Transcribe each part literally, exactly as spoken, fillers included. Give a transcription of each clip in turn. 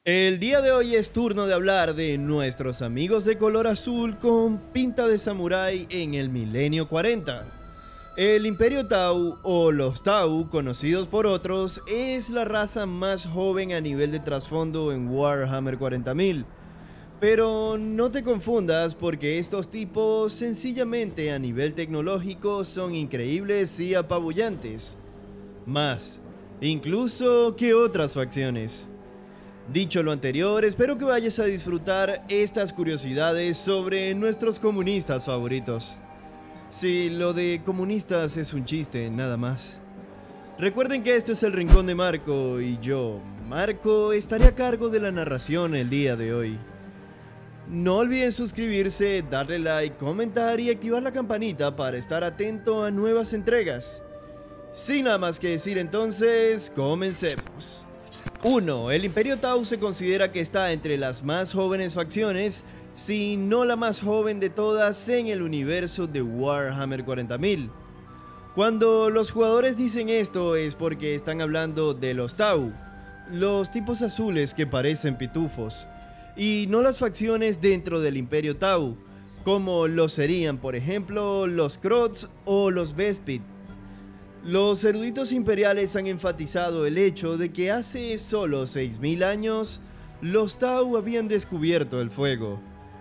El día de hoy es turno de hablar de nuestros amigos de color azul con pinta de samurái en el milenio cuarenta. El Imperio Tau, o los Tau, conocidos por otros, es la raza más joven a nivel de trasfondo en Warhammer cuarenta mil. Pero no te confundas porque estos tipos sencillamente a nivel tecnológico son increíbles y apabullantes. Más, incluso que otras facciones. Dicho lo anterior, espero que vayas a disfrutar estas curiosidades sobre nuestros comunistas favoritos. Si lo de comunistas es un chiste, nada más. Recuerden que esto es el Rincón de Marco y yo, Marco, estaré a cargo de la narración el día de hoy. No olviden suscribirse, darle like, comentar y activar la campanita para estar atento a nuevas entregas. Sin nada más que decir entonces, comencemos. uno. El Imperio Tau se considera que está entre las más jóvenes facciones, si no la más joven de todas en el universo de Warhammer cuarenta mil. Cuando los jugadores dicen esto es porque están hablando de los Tau, los tipos azules que parecen pitufos, y no las facciones dentro del Imperio Tau, como lo serían por ejemplo los Krots o los Bespid. Los eruditos imperiales han enfatizado el hecho de que hace solo seis mil años, los Tau habían descubierto el fuego,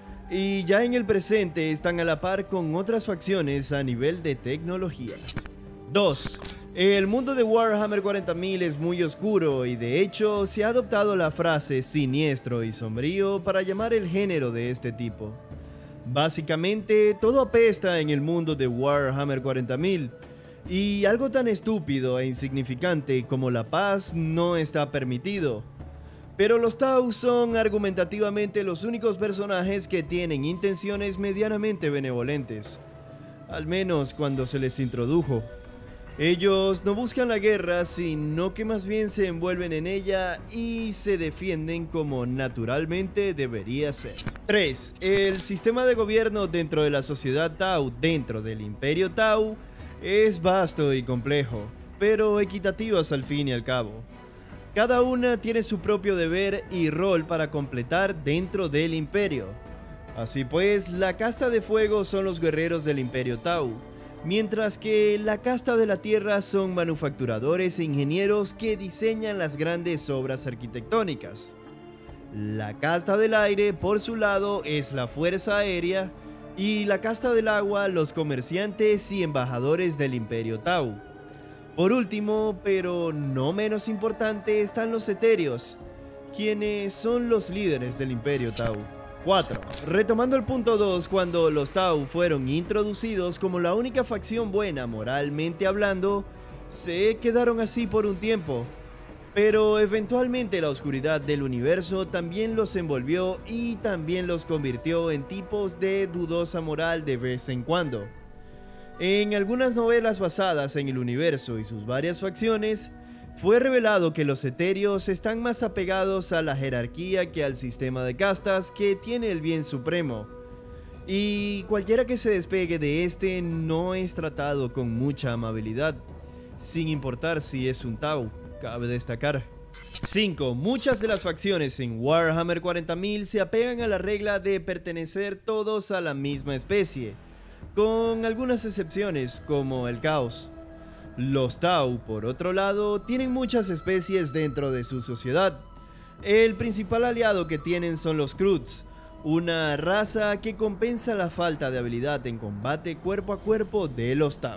y ya en el presente están a la par con otras facciones a nivel de tecnología. dos. El mundo de Warhammer cuarenta mil es muy oscuro y de hecho se ha adoptado la frase siniestro y sombrío para llamar el género de este tipo. Básicamente, todo apesta en el mundo de Warhammer cuarenta mil. Y algo tan estúpido e insignificante como la paz no está permitido. Pero los Tau son argumentativamente los únicos personajes que tienen intenciones medianamente benevolentes. Al menos cuando se les introdujo. Ellos no buscan la guerra, sino que más bien se envuelven en ella y se defienden como naturalmente debería ser. tres. El sistema de gobierno dentro de la sociedad Tau, dentro del Imperio Tau, es vasto y complejo, pero equitativas al fin y al cabo. Cada una tiene su propio deber y rol para completar dentro del imperio. Así pues, la casta de fuego son los guerreros del Imperio Tau, mientras que la casta de la tierra son manufacturadores e ingenieros que diseñan las grandes obras arquitectónicas. La casta del aire, por su lado, es la fuerza aérea, y la casta del agua, los comerciantes y embajadores del Imperio Tau. Por último, pero no menos importante, están los etéreos, quienes son los líderes del Imperio Tau. cuatro. Retomando el punto dos, cuando los Tau fueron introducidos como la única facción buena moralmente hablando, se quedaron así por un tiempo. Pero eventualmente la oscuridad del universo también los envolvió y también los convirtió en tipos de dudosa moral de vez en cuando. En algunas novelas basadas en el universo y sus varias facciones, fue revelado que los etéreos están más apegados a la jerarquía que al sistema de castas que tiene el bien supremo. Y cualquiera que se despegue de este no es tratado con mucha amabilidad, sin importar si es un Tau. Cabe destacar. cinco. Muchas de las facciones en Warhammer cuarenta mil se apegan a la regla de pertenecer todos a la misma especie, con algunas excepciones como el caos. Los Tau, por otro lado, tienen muchas especies dentro de su sociedad. El principal aliado que tienen son los Krots, una raza que compensa la falta de habilidad en combate cuerpo a cuerpo de los Tau.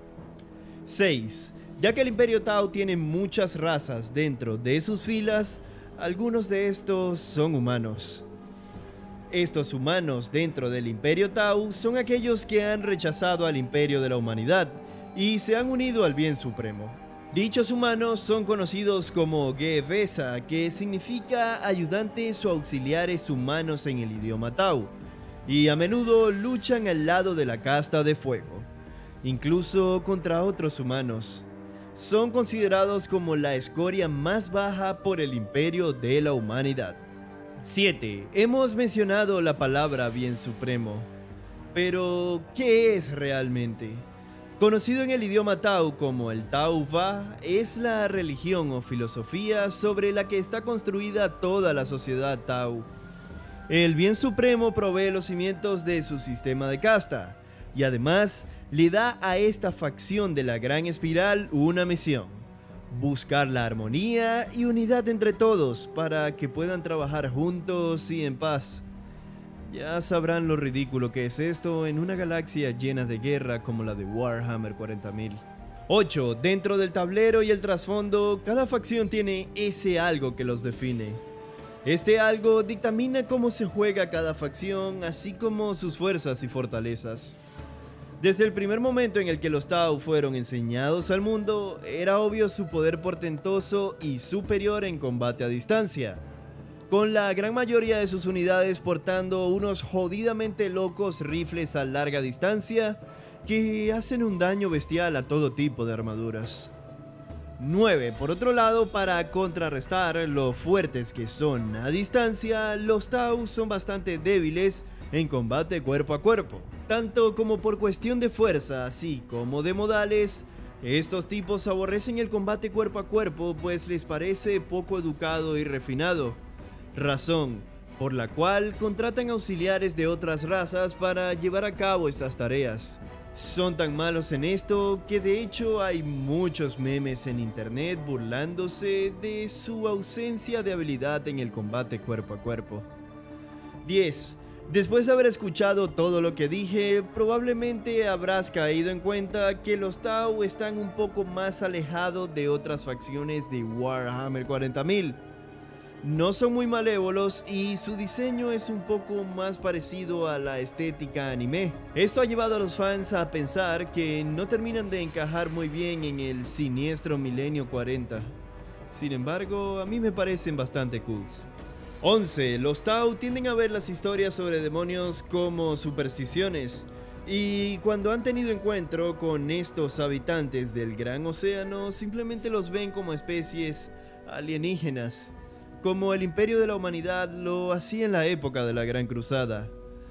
seis. Ya que el Imperio Tau tiene muchas razas dentro de sus filas, algunos de estos son humanos. Estos humanos dentro del Imperio Tau son aquellos que han rechazado al Imperio de la Humanidad y se han unido al bien supremo. Dichos humanos son conocidos como Ge-Besa, que significa ayudantes o auxiliares humanos en el idioma Tau, y a menudo luchan al lado de la casta de fuego, incluso contra otros humanos. Son considerados como la escoria más baja por el Imperio de la Humanidad. siete. Hemos mencionado la palabra bien supremo, pero ¿qué es realmente? Conocido en el idioma Tao como el Tao Va, es la religión o filosofía sobre la que está construida toda la sociedad Tao. El bien supremo provee los cimientos de su sistema de casta, y además le da a esta facción de la gran espiral una misión: buscar la armonía y unidad entre todos para que puedan trabajar juntos y en paz. Ya sabrán lo ridículo que es esto en una galaxia llena de guerra como la de Warhammer cuarenta mil. ocho. Dentro del tablero y el trasfondo, cada facción tiene ese algo que los define. Este algo dictamina cómo se juega cada facción, así como sus fuerzas y fortalezas. Desde el primer momento en el que los Tau fueron enseñados al mundo, era obvio su poder portentoso y superior en combate a distancia, con la gran mayoría de sus unidades portando unos jodidamente locos rifles a larga distancia que hacen un daño bestial a todo tipo de armaduras. nueve. Por otro lado, para contrarrestar lo fuertes que son a distancia, los Tau son bastante débiles en combate cuerpo a cuerpo. Tanto como por cuestión de fuerza, así como de modales, estos tipos aborrecen el combate cuerpo a cuerpo pues les parece poco educado y refinado, razón por la cual contratan auxiliares de otras razas para llevar a cabo estas tareas. Son tan malos en esto que de hecho hay muchos memes en internet burlándose de su ausencia de habilidad en el combate cuerpo a cuerpo. diez. Después de haber escuchado todo lo que dije, probablemente habrás caído en cuenta que los Tau están un poco más alejados de otras facciones de Warhammer cuarenta mil. No son muy malévolos y su diseño es un poco más parecido a la estética anime. Esto ha llevado a los fans a pensar que no terminan de encajar muy bien en el siniestro Milenio cuarenta. Sin embargo, a mí me parecen bastante cools. once. Los Tau tienden a ver las historias sobre demonios como supersticiones, y cuando han tenido encuentro con estos habitantes del gran océano, simplemente los ven como especies alienígenas, como el Imperio de la Humanidad lo hacía en la época de la Gran Cruzada.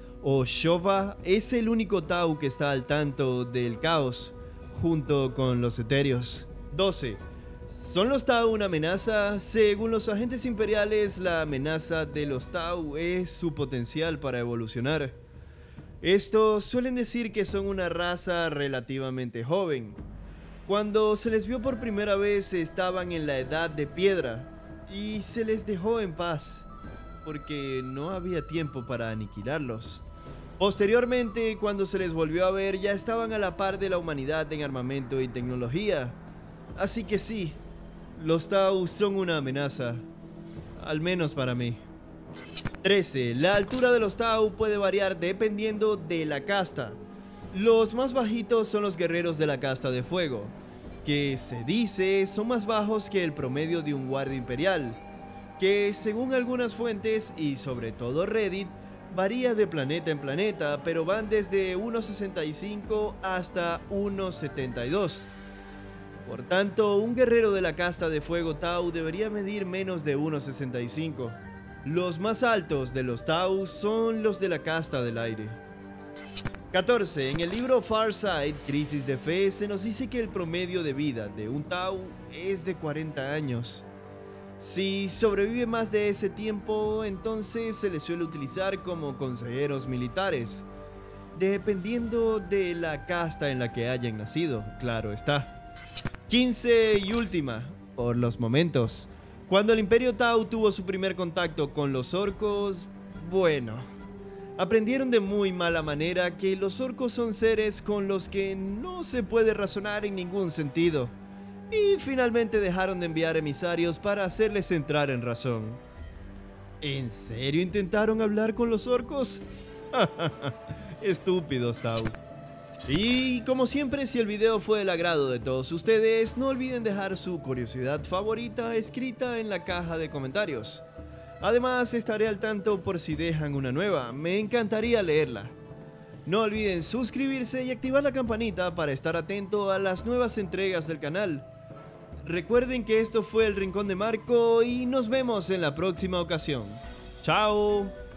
Oshova es el único Tau que está al tanto del caos, junto con los Etéreos. doce. ¿Son los Tau una amenaza? Según los agentes imperiales, la amenaza de los Tau es su potencial para evolucionar. Estos suelen decir que son una raza relativamente joven. Cuando se les vio por primera vez estaban en la edad de piedra y se les dejó en paz, porque no había tiempo para aniquilarlos. Posteriormente, cuando se les volvió a ver, ya estaban a la par de la humanidad en armamento y tecnología. Así que sí, los Tau son una amenaza, al menos para mí. trece. La altura de los Tau puede variar dependiendo de la casta. Los más bajitos son los guerreros de la casta de fuego, que se dice son más bajos que el promedio de un guardia imperial, que según algunas fuentes y sobre todo Reddit, varía de planeta en planeta, pero van desde uno sesenta y cinco hasta uno setenta y dos. Por tanto, un guerrero de la casta de fuego Tau debería medir menos de uno sesenta y cinco. Los más altos de los Tau son los de la casta del aire. catorce. En el libro Farsight, Crisis de Fe, se nos dice que el promedio de vida de un Tau es de cuarenta años. Si sobrevive más de ese tiempo, entonces se les suele utilizar como consejeros militares, dependiendo de la casta en la que hayan nacido, claro está. quince y última, por los momentos. Cuando el Imperio Tau tuvo su primer contacto con los orcos, bueno, aprendieron de muy mala manera que los orcos son seres con los que no se puede razonar en ningún sentido, y finalmente dejaron de enviar emisarios para hacerles entrar en razón. ¿En serio intentaron hablar con los orcos? Estúpidos Tau. Y como siempre, si el video fue del agrado de todos ustedes, no olviden dejar su curiosidad favorita escrita en la caja de comentarios. Además, estaré al tanto por si dejan una nueva, me encantaría leerla. No olviden suscribirse y activar la campanita para estar atento a las nuevas entregas del canal. Recuerden que esto fue El Rincón de Marco y nos vemos en la próxima ocasión. ¡Chao!